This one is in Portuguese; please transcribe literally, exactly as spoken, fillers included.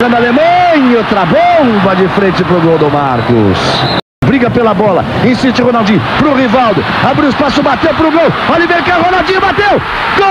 Na Alemanha, outra bomba de frente pro gol do Marcos. Briga pela bola, insiste Ronaldinho pro Rivaldo, abriu espaço, bateu pro gol. Olha, vem cá, Ronaldinho bateu. Gol!